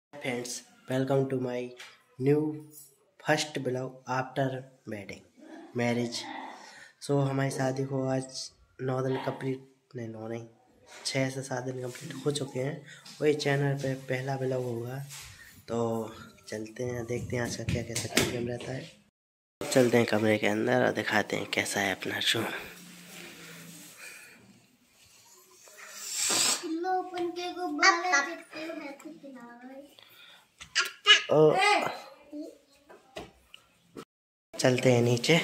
Friends, welcome to my new first blog after wedding marriage. So हमारी शादी को आज 9 दिन कंप्लीट नहीं 6 से 7 दिन कंप्लीट हो चुके हैं। वही चैनल पे पहला ब्लॉग होगा, तो चलते हैं देखते हैं आज का क्या कैसा कार्यक्रम रहता है। चलते हैं कमरे के अंदर और दिखाते हैं कैसा है अपना शो। चलते हैं नीचे।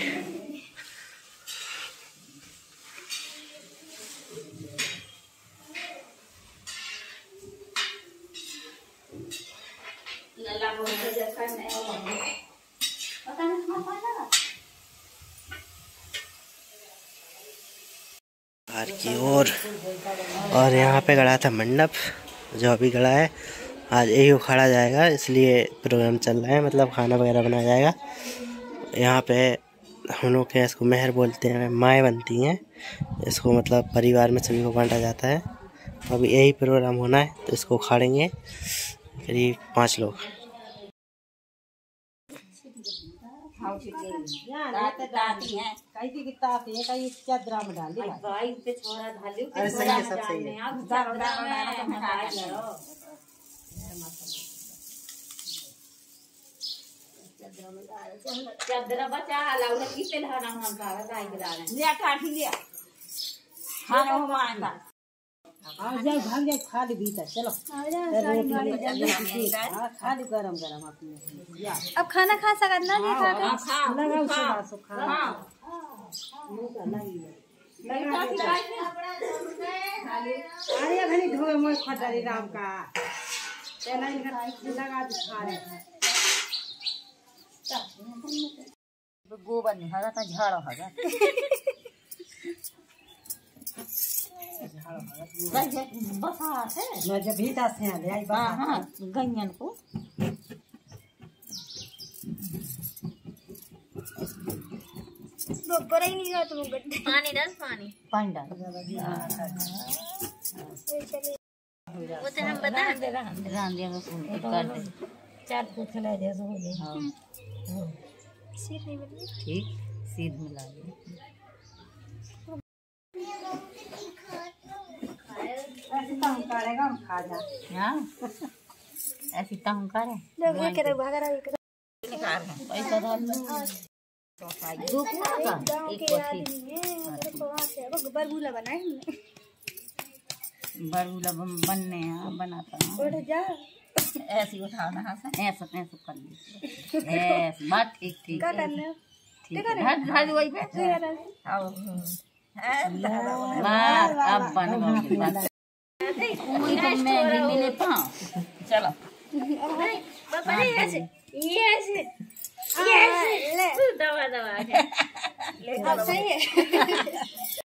बाहर की ओर और यहाँ पे गड़ा था मंडप, जो अभी गड़ा है। आज यही उखाड़ा जाएगा, इसलिए प्रोग्राम चल रहा है, मतलब खाना वगैरह बनाया जाएगा। यहाँ पे हम लोग के इसको मेहर बोलते हैं, माएँ बनती हैं इसको, मतलब परिवार में सभी को बांटा जाता है। अभी यही प्रोग्राम होना है, तो इसको उखाड़ेंगे करीब 5 लोग। चदरा बचा लाउडा की तेल हना हम का गाय के डाले ले काठी लिया खाना हो मांगा आ जाओ भाग जाओ खाली भीतर चलो खाली गरम गरम अपने अब खाना खा सकत ना नहीं खा लगाओ सो खा अरे घनी धोए मोय खटारी राम का चला इनका लगा दे खा रहे गोबर नहीं हरा था झाड़ा हरा बसा है मैं जब भीता से ले आई हां गन्यन को गोबर ही नहीं गया तुम पानी डाल पानी डाल वो तो हम बता दे राम दे कर दे 4 को खिला दे सो ले हां सीध नहीं मिली ठीक सीध मिला दे ऐसे तो हम करेगा हम खा जा हां ऐसे तो हम करे लोग ये करे भागा रहा है निकाल पैसा डाल दो का एक कोठी वो बरगुला बनाए हमने बरगुला बनने बनाता हूं उठ जा ऐसे उठाना है ऐसे कर ली ऐसे बात ठीक क्या करना ठीक है ढाल वही पे आओ बस अब बनवाओगे बस कोई तो मैं भी मिले पाऊं चलो पापा ने ऐसे ले दवा ले अब सही है